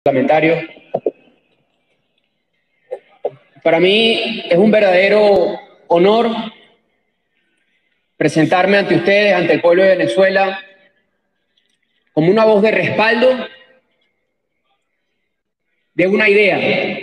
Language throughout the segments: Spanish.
Parlamentario. Para mí es un verdadero honor presentarme ante ustedes, ante el pueblo de Venezuela, como una voz de respaldo de una idea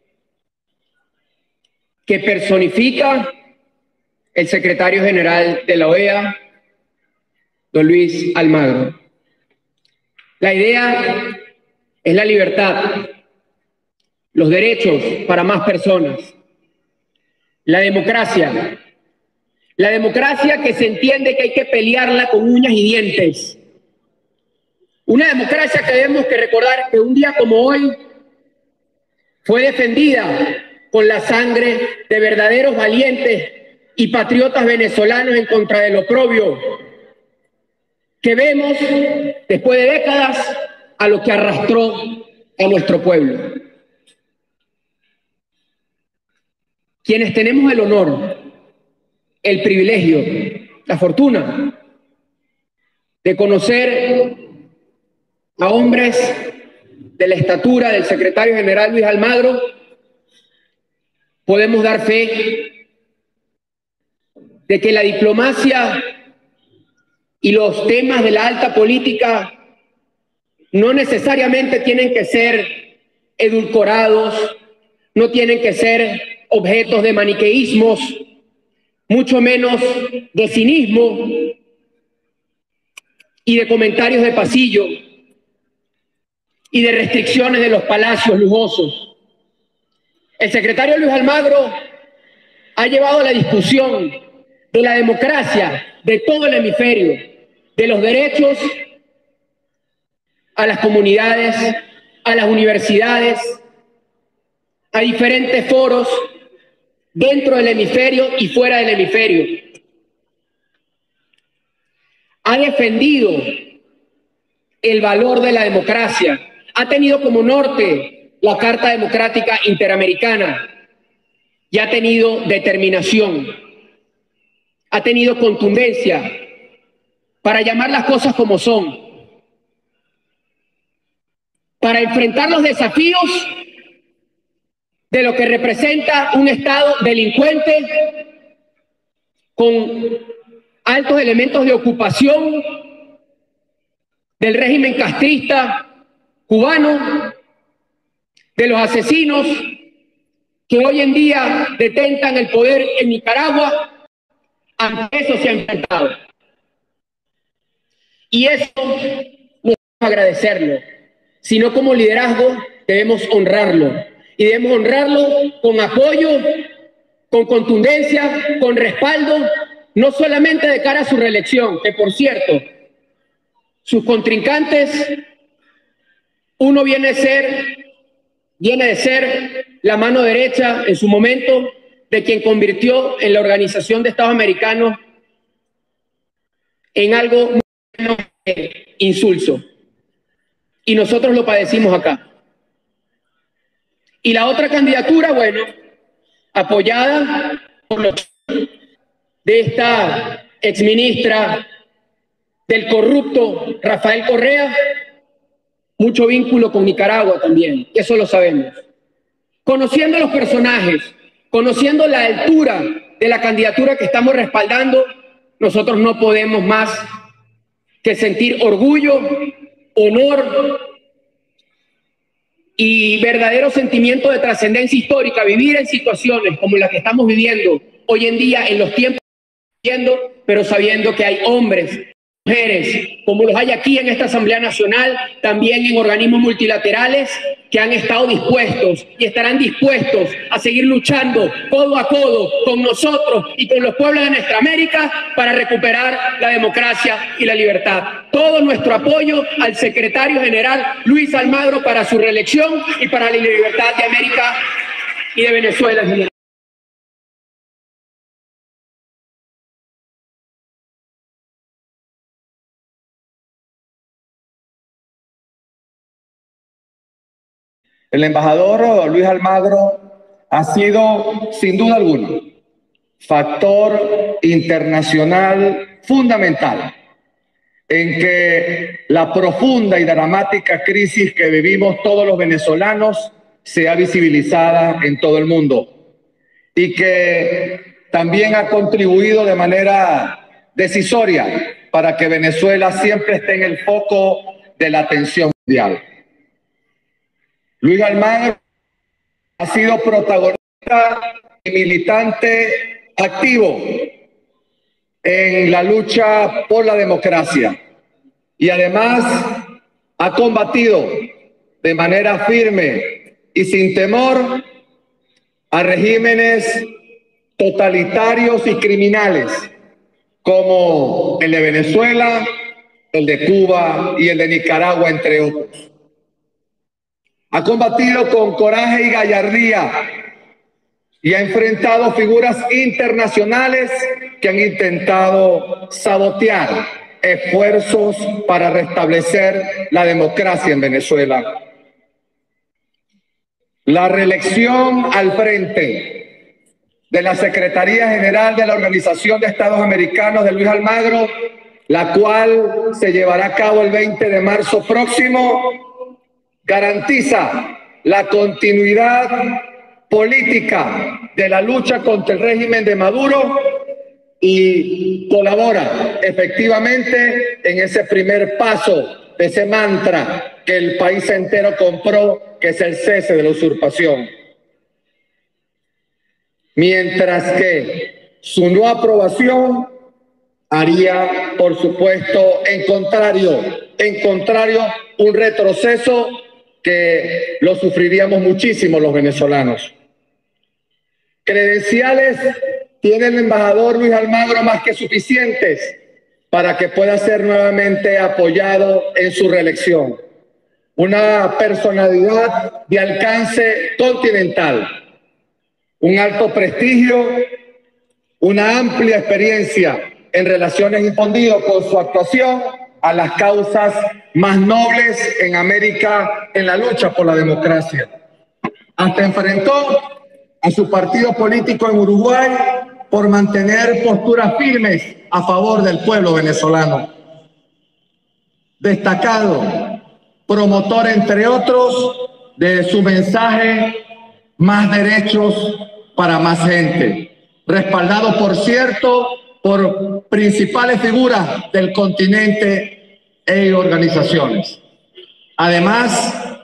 que personifica el secretario general de la OEA, don Luis Almagro. La idea es la libertad, los derechos para más personas, la democracia que se entiende que hay que pelearla con uñas y dientes. Una democracia que tenemos que recordar que un día como hoy fue defendida con la sangre de verdaderos valientes y patriotas venezolanos en contra del oprobio, que vemos después de décadas a lo que arrastró a nuestro pueblo. Quienes tenemos el honor, el privilegio, la fortuna de conocer a hombres de la estatura del secretario general Luis Almagro, podemos dar fe de que la diplomacia y los temas de la alta política no necesariamente tienen que ser edulcorados, no tienen que ser objetos de maniqueísmos, mucho menos de cinismo y de comentarios de pasillo y de restricciones de los palacios lujosos. El secretario Luis Almagro ha llevado la discusión de la democracia de todo el hemisferio, de los derechos a las comunidades, a las universidades, a diferentes foros dentro del hemisferio y fuera del hemisferio. Ha defendido el valor de la democracia, ha tenido como norte la Carta Democrática Interamericana y ha tenido determinación, ha tenido contundencia para llamar las cosas como son, para enfrentar los desafíos de lo que representa un Estado delincuente con altos elementos de ocupación del régimen castrista cubano, de los asesinos que hoy en día detentan el poder en Nicaragua. Ante eso se ha enfrentado. Y eso no debemos agradecerlo, sino como liderazgo debemos honrarlo. Y debemos honrarlo con apoyo, con contundencia, con respaldo, no solamente de cara a su reelección, que por cierto, sus contrincantes, uno viene de ser la mano derecha en su momento de quien convirtió en la Organización de Estados Americanos en algo menos insulso. Y nosotros lo padecimos acá. Y la otra candidatura, bueno, apoyada por los de esta exministra del corrupto Rafael Correa, mucho vínculo con Nicaragua también, eso lo sabemos. Conociendo los personajes, conociendo la altura de la candidatura que estamos respaldando, nosotros no podemos más que sentir orgullo, honor y verdadero sentimiento de trascendencia histórica, vivir en situaciones como las que estamos viviendo hoy en día, en los tiempos que estamos viviendo, pero sabiendo que hay hombres, mujeres, como los hay aquí en esta Asamblea Nacional, también en organismos multilaterales, que han estado dispuestos y estarán dispuestos a seguir luchando codo a codo con nosotros y con los pueblos de nuestra América para recuperar la democracia y la libertad. Todo nuestro apoyo al secretario general Luis Almagro para su reelección y para la libertad de América y de Venezuela en general. El embajador Luis Almagro ha sido, sin duda alguna, factor internacional fundamental en que la profunda y dramática crisis que vivimos todos los venezolanos sea visibilizada en todo el mundo y que también ha contribuido de manera decisoria para que Venezuela siempre esté en el foco de la atención mundial. Luis Almagro ha sido protagonista y militante activo en la lucha por la democracia y además ha combatido de manera firme y sin temor a regímenes totalitarios y criminales como el de Venezuela, el de Cuba y el de Nicaragua, entre otros. Ha combatido con coraje y gallardía y ha enfrentado figuras internacionales que han intentado sabotear esfuerzos para restablecer la democracia en Venezuela. La reelección al frente de la Secretaría General de la Organización de Estados Americanos de Luis Almagro, la cual se llevará a cabo el 20 de marzo próximo, garantiza la continuidad política de la lucha contra el régimen de Maduro y colabora efectivamente en ese primer paso de ese mantra que el país entero compró, que es el cese de la usurpación. Mientras que su no aprobación haría, por supuesto, en contrario, un retroceso que lo sufriríamos muchísimo los venezolanos. Credenciales tiene el embajador Luis Almagro más que suficientes para que pueda ser nuevamente apoyado en su reelección. Una personalidad de alcance continental, un alto prestigio, una amplia experiencia en relaciones impondidas con su actuación a las causas más nobles en América en la lucha por la democracia. Hasta enfrentó a su partido político en Uruguay por mantener posturas firmes a favor del pueblo venezolano. Destacado, promotor, entre otros, de su mensaje más derechos para más gente, respaldado, por cierto, por principales figuras del continente e organizaciones. Además,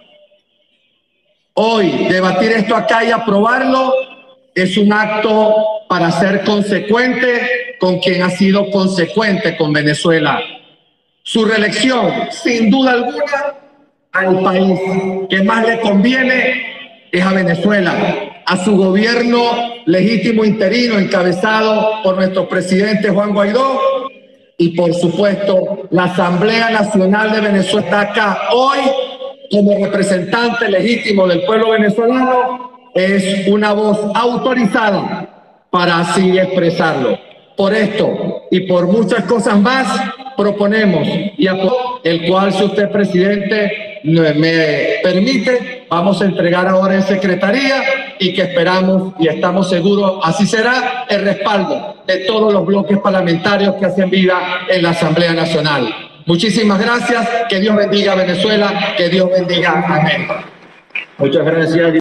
hoy debatir esto acá y aprobarlo es un acto para ser consecuente con quien ha sido consecuente con Venezuela. Su reelección, sin duda alguna, al país que más le conviene es a Venezuela, a su gobierno legítimo interino encabezado por nuestro presidente Juan Guaidó y, por supuesto, la Asamblea Nacional de Venezuela está acá hoy como representante legítimo del pueblo venezolano, es una voz autorizada para así expresarlo. Por esto y por muchas cosas más proponemos y el cual, si usted, presidente, me permite, vamos a entregar ahora en secretaría y que esperamos y estamos seguros así será el respaldo de todos los bloques parlamentarios que hacen vida en la Asamblea Nacional. Muchísimas gracias, que Dios bendiga a Venezuela, que Dios bendiga a América. Muchas gracias.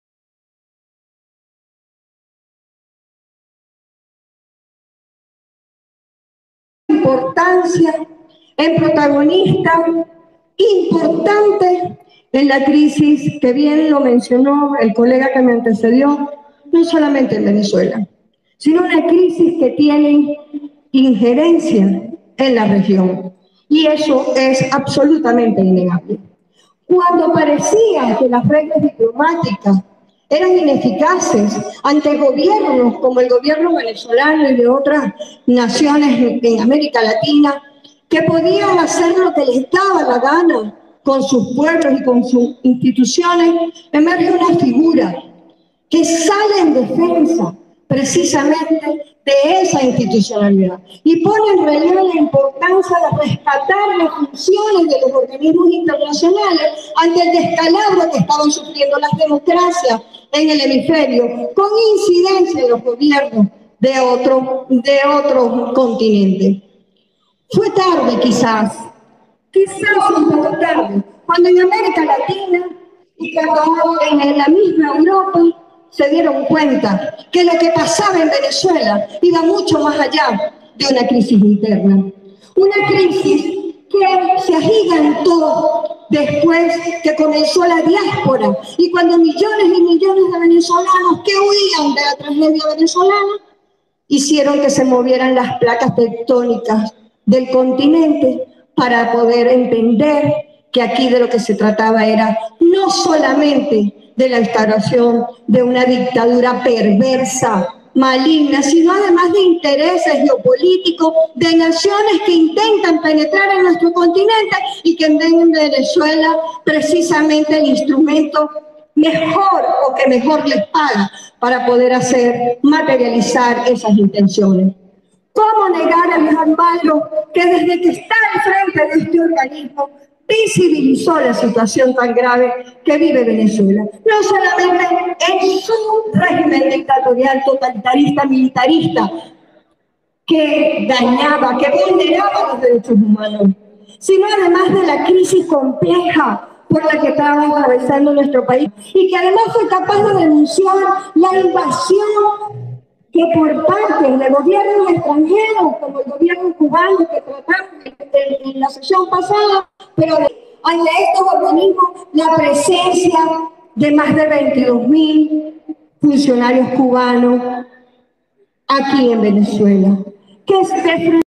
Importancia en protagonista importante en la crisis que bien lo mencionó el colega que me antecedió, no solamente en Venezuela, sino una crisis que tiene injerencia en la región. Y eso es absolutamente innegable. Cuando parecía que las reglas diplomáticas eran ineficaces ante gobiernos como el gobierno venezolano y de otras naciones en América Latina, que podían hacer lo que les daba la gana con sus pueblos y con sus instituciones, emerge una figura que sale en defensa precisamente de esa institucionalidad y pone en relieve la importancia de rescatar las funciones de los organismos internacionales ante el descalabro que estaban sufriendo las democracias en el hemisferio, con incidencia en los gobiernos de otros continentes. Fue tarde quizás un poco tarde, cuando en América Latina y cuando en la misma Europa se dieron cuenta que lo que pasaba en Venezuela iba mucho más allá de una crisis interna. Una crisis que se agigantó después que comenzó la diáspora y cuando millones y millones de venezolanos que huían de la tragedia venezolana hicieron que se movieran las placas tectónicas del continente para poder entender que aquí de lo que se trataba era no solamente de la instauración de una dictadura perversa, maligna, sino además de intereses geopolíticos de naciones que intentan penetrar en nuestro continente y que ven en Venezuela precisamente el instrumento mejor o que mejor les paga para poder hacer materializar esas intenciones. ¿Cómo negar a Luis Almagro que desde que está al frente de este organismo visibilizó la situación tan grave que vive Venezuela? No solamente en su régimen dictatorial, totalitarista, militarista, que dañaba, que vulneraba los derechos humanos, sino además de la crisis compleja por la que estaba atravesando nuestro país y que además fue capaz de denunciar la invasión que por parte de gobiernos extranjeros, como el gobierno cubano que tratamos en la sesión pasada, pero ante estos organismos la presencia de más de 22.000 funcionarios cubanos aquí en Venezuela, que